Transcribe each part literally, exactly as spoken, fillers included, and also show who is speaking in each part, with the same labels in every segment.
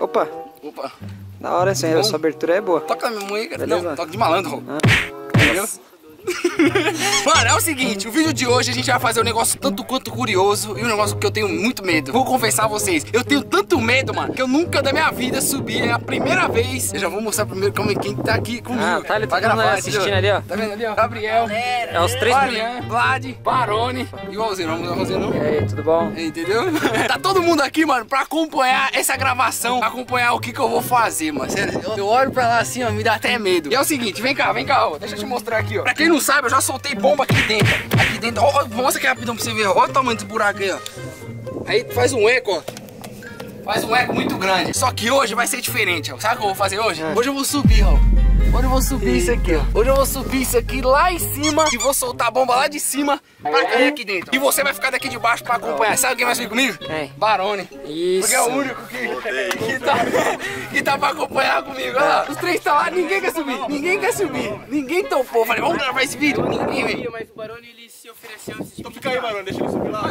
Speaker 1: Opa.
Speaker 2: Opa.
Speaker 1: Da hora, essa, essa abertura é boa.
Speaker 2: Toca na minha mãe, cara.
Speaker 1: Beleza.
Speaker 2: Não, toca de malandro.
Speaker 1: Ah.
Speaker 2: Entendeu? Mano, é o seguinte, o vídeo de hoje a gente vai fazer um negócio tanto quanto curioso e um negócio que eu tenho muito medo. Vou confessar a vocês, eu tenho tanto medo, mano, que eu nunca da minha vida subi. É a primeira vez. Eu já vou mostrar primeiro como é quem tá aqui comigo.
Speaker 1: Ah, tá ali, tá
Speaker 2: gravar,
Speaker 1: assistindo ali, ó.
Speaker 2: Tá vendo ali, ó? Gabriel.
Speaker 1: É os três
Speaker 2: Marian, Vlad, Barone e o Alzino. Vamos dar o Alzino.
Speaker 1: E aí, tudo bom?
Speaker 2: Entendeu? Tá todo mundo aqui, mano, pra acompanhar essa gravação, pra acompanhar o que que eu vou fazer, mano. Sério, eu, eu olho pra lá assim, ó, me dá até medo. E é o seguinte, vem cá, vem cá, ó. Deixa eu te mostrar aqui, ó. Pra quem não sabe, eu já soltei bomba aqui dentro. Aqui dentro, ó, mostra aqui rapidão pra você ver, ó. Olha o tamanho desse buraco aí, ó. Aí faz um eco, ó. Faz um eco muito grande. Só que hoje vai ser diferente, ó. Sabe o que eu vou fazer hoje? É. Hoje eu vou subir, ó. Hoje eu vou subir Eita. isso aqui, ó. Hoje eu vou subir isso aqui lá em cima e vou soltar a bomba lá de cima pra cair aqui dentro. E você vai ficar daqui de baixo pra acompanhar. Sabe quem vai subir comigo?
Speaker 1: Quem?
Speaker 2: Barone.
Speaker 1: Isso.
Speaker 2: Porque é o único que, que, tá, que tá pra acompanhar comigo. Olha lá. Os três estão lá, ninguém quer subir. Ninguém quer subir. Ninguém topou. Falei, vamos gravar esse vídeo? Ninguém veio.
Speaker 3: Mas o Barone, ele se ofereceu antes de...
Speaker 4: Então fica aí, Barone, deixa ele subir lá.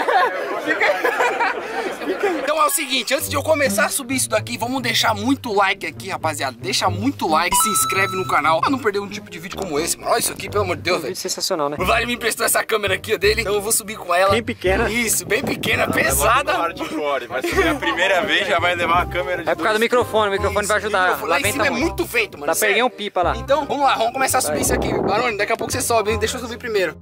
Speaker 2: Então é o seguinte, antes de eu começar a subir isso daqui, vamos deixar muito like aqui, rapaziada. Deixa muito like, se inscreve no canal pra não perder um tipo de vídeo como esse, mano. Olha isso aqui, pelo amor de Deus, velho.
Speaker 1: Sensacional, né?
Speaker 2: O Vlad me emprestou essa câmera aqui, ó, dele, então eu vou subir com ela.
Speaker 1: Bem pequena.
Speaker 2: Isso, bem pequena, pesada.
Speaker 4: Vai subir a primeira vez, já vai levar a câmera de
Speaker 1: É por causa do microfone, o microfone
Speaker 2: Isso,
Speaker 1: vai ajudar.
Speaker 2: microfone. Lá em cima é
Speaker 1: muito.
Speaker 2: muito vento, mano.
Speaker 1: Dá
Speaker 2: sério.
Speaker 1: peguei um pipa lá.
Speaker 2: Então, vamos lá, vamos começar a subir vai. isso aqui. Barone, daqui a pouco você sobe, hein? Deixa eu subir primeiro.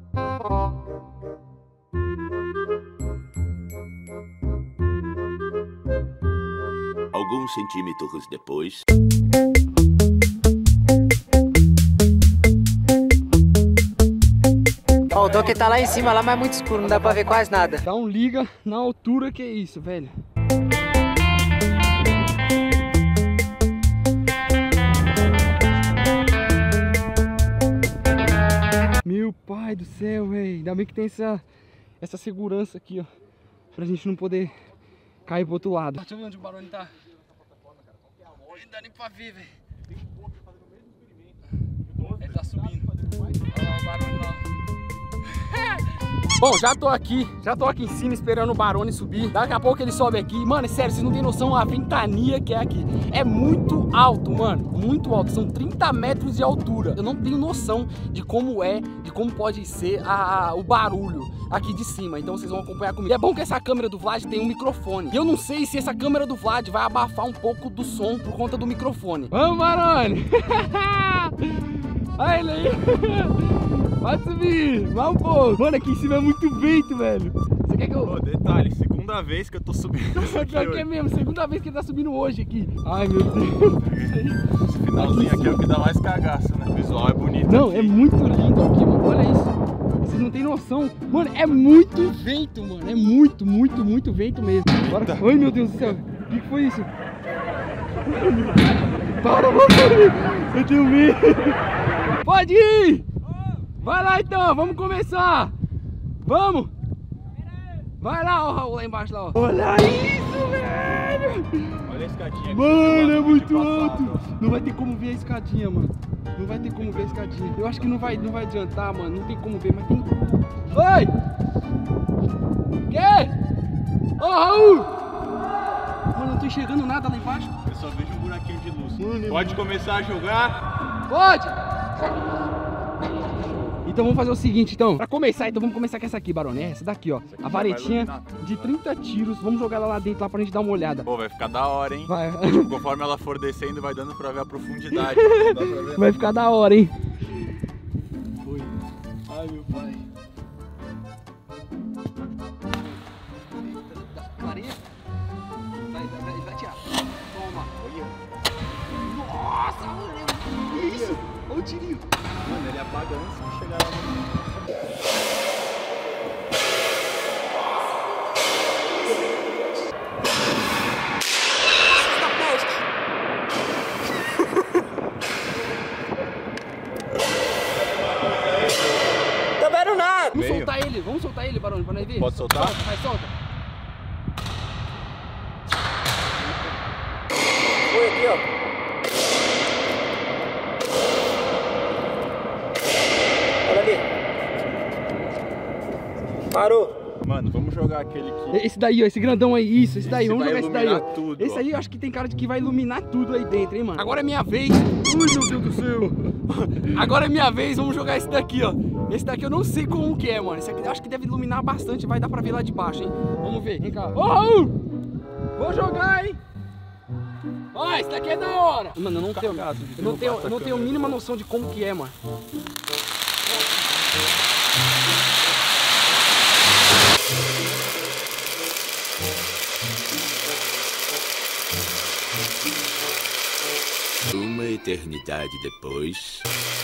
Speaker 5: Alguns centímetros depois...
Speaker 1: Ó, o Donkey tá lá em cima, lá, mas é muito escuro, não dá pra ver quase nada.
Speaker 2: Dá um liga na altura que é isso, velho. Meu pai do céu, velho. Ainda bem que tem essa, essa segurança aqui, ó. Pra gente não poder cair pro outro lado. Deixa eu ver onde o Barone tá. Não dá nem pra ver, velho. Ele tá subindo. Olha lá o Barone lá. Bom, já tô aqui, já tô aqui em cima esperando o Barone subir. Daqui a pouco ele sobe aqui. Mano, é sério, vocês não tem noção a ventania que é aqui. É muito alto, mano, muito alto. São trinta metros de altura. Eu não tenho noção de como é, de como pode ser a, a, o barulho aqui de cima. Então vocês vão acompanhar comigo. E é bom que essa câmera do Vlad tem um microfone. E eu não sei se essa câmera do Vlad vai abafar um pouco do som por conta do microfone. Vamos, Barone! Olha ele aí! Vai subir, vai um pouco. Mano, aqui em cima é muito vento, velho. Você quer que eu...
Speaker 4: Oh, detalhe, segunda vez que eu tô subindo isso aqui
Speaker 2: Pior que é mesmo, segunda vez que ele tá subindo hoje aqui. Ai, meu Deus.
Speaker 4: Esse finalzinho aqui é o que dá mais cagaço, né? O visual é bonito.
Speaker 2: Não,
Speaker 4: aqui.
Speaker 2: é muito lindo aqui, mano. Olha isso. Vocês não tem noção. Mano, é muito vento, mano. É muito, muito, muito vento mesmo. Bora. Ai, meu Deus do céu. O que foi isso? Para, mano. Eu tenho medo. Pode ir. Vai lá então, vamos começar! Vamos! Vai lá, ó, Raul, lá embaixo, lá, ó. Olha isso, velho!
Speaker 4: Olha a escadinha aqui.
Speaker 2: Mano, é muito alto! Não vai ter como ver a escadinha, mano. Não vai ter como ver a escadinha. Eu acho que não vai, não vai adiantar, mano. Não tem como ver, mas tem... Oi! Quê? Ô, Raul! Mano, eu não tô enxergando nada lá embaixo.
Speaker 4: Eu só vejo um buraquinho de luz.
Speaker 2: Mano,
Speaker 4: Pode
Speaker 2: mano.
Speaker 4: começar a jogar?
Speaker 2: Pode! Então vamos fazer o seguinte, então. Pra começar, então vamos começar com essa aqui, Barone. É essa daqui, ó. A varetinha de trinta tiros. Vamos jogar ela lá dentro, lá pra gente dar uma olhada.
Speaker 4: Pô, vai ficar da hora, hein?
Speaker 2: Vai.
Speaker 4: Tipo, conforme ela for descendo, vai dando pra ver a profundidade. Dá pra ver.
Speaker 2: Vai ficar da hora, hein? Foi. Ai, meu pai. Clarinha. Vai, vai, vai, vai tirar. Toma. Nossa, mano. Que isso? Olha o tirinho.
Speaker 4: Mano, ele apaga antes de chegar lá no...
Speaker 1: Tá vendo nada!
Speaker 2: Vamos
Speaker 4: Veio.
Speaker 2: soltar ele, vamos soltar ele, Barone, pra nós ver.
Speaker 4: Pode soltar?
Speaker 2: Solta, vai, solta.
Speaker 1: Foi aqui, ó. Olha ali. Parou.
Speaker 4: Mano, vamos jogar aquele que...
Speaker 2: Esse daí, ó, esse grandão aí, isso, esse daí,
Speaker 4: Esse
Speaker 2: vamos
Speaker 4: vai
Speaker 2: jogar esse daí, ó.
Speaker 4: iluminar tudo,
Speaker 2: Esse
Speaker 4: ó.
Speaker 2: aí eu acho que tem cara de que vai iluminar tudo aí dentro, hein, mano. Agora é minha vez. Ui, meu Deus do céu. Agora é minha vez, vamos jogar esse daqui, ó. Esse daqui eu não sei como que é, mano. Esse aqui eu acho que deve iluminar bastante, vai dar pra ver lá de baixo, hein. Vamos ver, vem cá. Oh! Vou jogar, hein. Ó, esse daqui é da hora. Mano, eu não tenho, eu não tenho, eu não tenho a mínima noção de como que é, mano.
Speaker 5: Uma eternidade depois.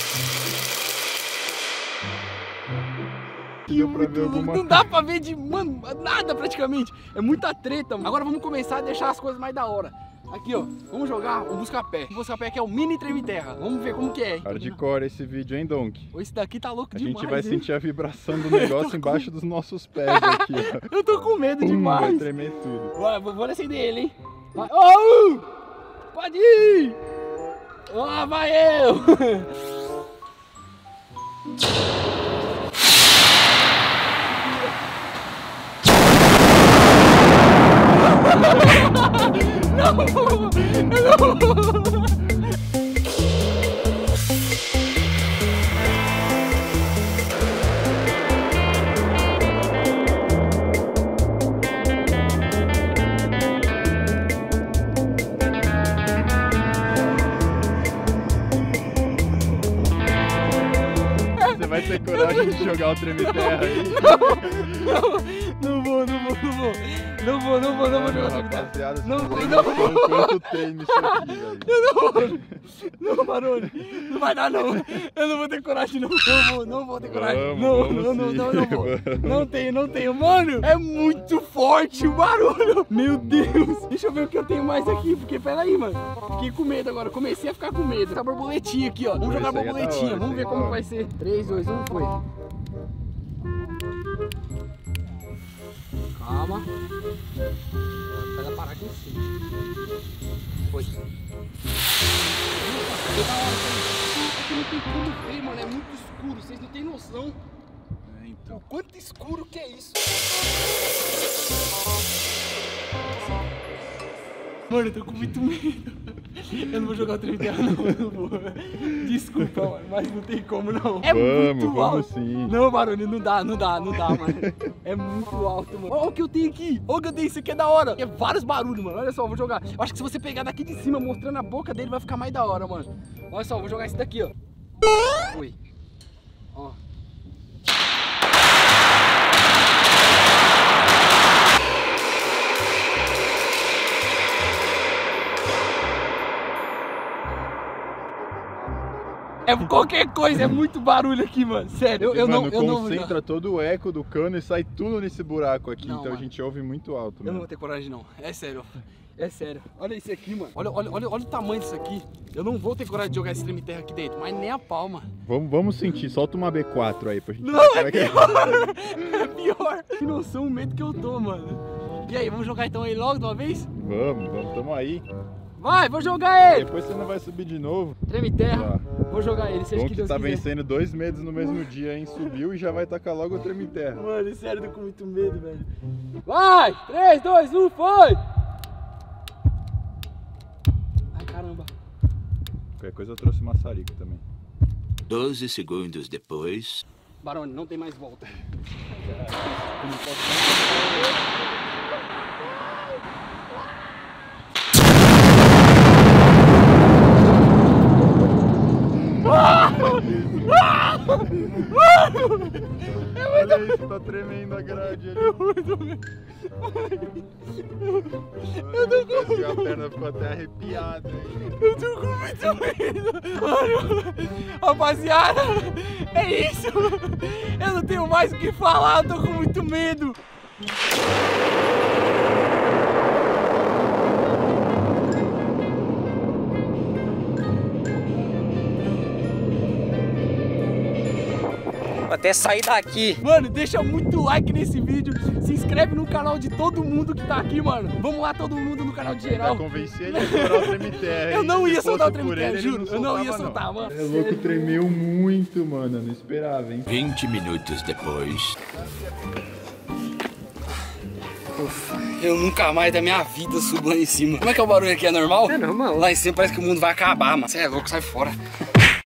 Speaker 4: Deu pra ver alguma...
Speaker 2: Não dá pra ver de, mano, nada praticamente. É muita treta, mano. Agora vamos começar a deixar as coisas mais da hora. Aqui, ó, vamos jogar um busca-pé. O busca-pé que é o mini treme-terra. Vamos ver como que é, hein?
Speaker 4: Hardcore esse vídeo, hein, Donk?
Speaker 2: Esse daqui tá louco
Speaker 4: A
Speaker 2: demais,
Speaker 4: gente vai
Speaker 2: hein?
Speaker 4: sentir a vibração do negócio embaixo dos nossos pés aqui, ó.
Speaker 2: Eu tô com medo
Speaker 4: Pum,
Speaker 2: demais.
Speaker 4: vai tremer tudo.
Speaker 2: Vai, vou, vou acender ele, hein? Vai. Oh! Pode ir! Lá vai eu! Não! Não!
Speaker 4: Você vai ter coragem de jogar o treme-terra aí?
Speaker 2: Não, não vou, não vou, não vou. Não vou, não vou, não vou jogar treme-terra.
Speaker 4: Rapaziada,
Speaker 2: Não,
Speaker 4: vocês
Speaker 2: não,
Speaker 4: têm
Speaker 2: não.
Speaker 4: noção quanto treino isso aqui, velho.
Speaker 2: Não, Barone, não vai dar não. Eu não vou ter coragem, não. Não vou, não vou ter coragem.
Speaker 4: Vamos,
Speaker 2: não,
Speaker 4: vamos
Speaker 2: não, não,
Speaker 4: sim.
Speaker 2: não, não vou. Não tenho, não tenho. Mano, é muito forte o barulho. Meu Deus. Deixa eu ver o que eu tenho mais aqui, porque peraí, mano. Fiquei com medo agora. Comecei a ficar com medo. Essa borboletinha aqui, ó. Vamos
Speaker 4: Esse
Speaker 2: jogar
Speaker 4: aí é da
Speaker 2: borboletinha.
Speaker 4: hora,
Speaker 2: Vamos ver
Speaker 4: esse aí é
Speaker 2: como
Speaker 4: da
Speaker 2: vai ser. três, dois, um, foi. Calma. Pega parar aqui em cima. Foi. Aqui não tem como ver, mano. É muito escuro. Vocês não têm noção.
Speaker 4: É, então.
Speaker 2: O quanto escuro que é isso. Mano, eu tô com muito medo. Eu não vou jogar o treme-terra, não. Eu não vou. Desculpa, mano, mas não tem como, não. É
Speaker 4: Vamos,
Speaker 2: muito
Speaker 4: vamos
Speaker 2: alto.
Speaker 4: sim.
Speaker 2: Não, Barone, não dá, não dá, não dá, mano. É muito alto, mano. Olha o que eu tenho aqui. Olha o que eu tenho. Isso aqui é da hora. É vários barulhos, mano. Olha só, eu vou jogar. Eu acho que se você pegar daqui de cima, mostrando a boca dele, vai ficar mais da hora, mano. Olha só, eu vou jogar esse daqui, ó. Ui. Ó. É qualquer coisa, é muito barulho aqui, mano. Sério, eu, eu
Speaker 4: Mano,
Speaker 2: não, eu não,
Speaker 4: concentra todo o eco do cano e sai tudo nesse buraco aqui.
Speaker 2: Não,
Speaker 4: então
Speaker 2: mano.
Speaker 4: a gente ouve muito alto,
Speaker 2: eu não
Speaker 4: mano.
Speaker 2: vou ter coragem, não. É sério. É sério. Olha isso aqui, mano. Olha, olha, olha, olha o tamanho disso aqui. Eu não vou ter coragem de jogar esse treme-terra aqui dentro, mas nem a palma.
Speaker 4: Vamos, vamos sentir. Solta uma B quatro aí pra gente.
Speaker 2: Não, é pior. É pior. Que noção, o medo que eu tô, mano. E aí, vamos jogar então aí logo de uma vez?
Speaker 4: Vamos, vamos, tamo aí.
Speaker 2: Vai, vou jogar ele.
Speaker 4: Depois você não vai subir de novo.
Speaker 2: Treme-terra. Vou jogar ele, seja
Speaker 4: Bom
Speaker 2: que
Speaker 4: que
Speaker 2: Deus
Speaker 4: tá
Speaker 2: quiser.
Speaker 4: vencendo dois medos no mesmo dia, hein? Subiu e já vai tacar logo o treme-terra.
Speaker 2: Mano, sério, tô com muito medo, velho. Vai! três, dois, um, foi! Ai, caramba.
Speaker 4: Qualquer coisa eu trouxe maçarico também.
Speaker 5: Doze segundos depois.
Speaker 2: Barone, não tem mais volta.
Speaker 4: Olha isso, tá tremendo a grade ali.
Speaker 2: Eu tô com
Speaker 4: A perna ficou até arrepiada aí.
Speaker 2: Eu tô com muito medo. Mano, rapaziada, é isso. Eu não tenho mais o que falar, eu tô com muito medo.
Speaker 1: Até sair daqui.
Speaker 2: Mano, deixa muito like nesse vídeo. Se inscreve no canal de todo mundo que tá aqui, mano. Vamos lá, todo mundo no canal de geral.
Speaker 4: Já convenci ele a estourar o treme-terra.
Speaker 2: Eu
Speaker 4: hein?
Speaker 2: não
Speaker 4: Se
Speaker 2: ia soltar o
Speaker 4: fosse por
Speaker 2: treme-terra,
Speaker 4: ele, ele
Speaker 2: juro. Eu não ia
Speaker 4: soltava,
Speaker 2: soltar, mano.
Speaker 4: É louco, tremeu muito, mano. Eu não esperava, hein?
Speaker 5: Vinte minutos depois.
Speaker 2: Ufa, eu nunca mais da minha vida subo lá em cima. Como é que é o barulho aqui? É normal?
Speaker 1: É normal.
Speaker 2: Lá em cima parece que o mundo vai acabar, mano. Você é louco, sai fora.